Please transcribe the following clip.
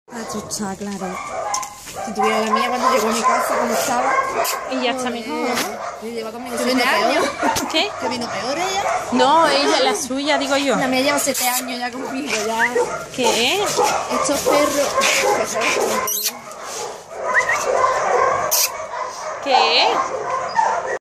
Está claro. Si tuviera la mía cuando llegó a mi casa, como estaba. Y ya está mejor, ¿no? Y lleva conmigo 7 años. ¿Qué? ¿Que vino peor ella? No, ella, la suya, digo yo. La mía lleva 7 años ya conmigo, ya. ¿Qué es? Estos perros, que son